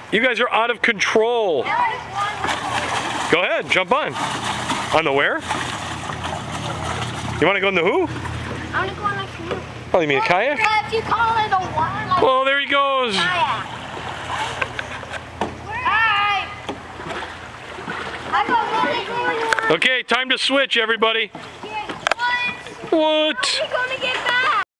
You guys are out of control. Go ahead, jump on. On the where? You want to go in the who? I want to go on a canoe. Oh, you mean a kayak? If you call it a what? Like Well, there he goes. kayak. Hi. I got really going on. Okay, time to switch, everybody. What? What? Are we going to get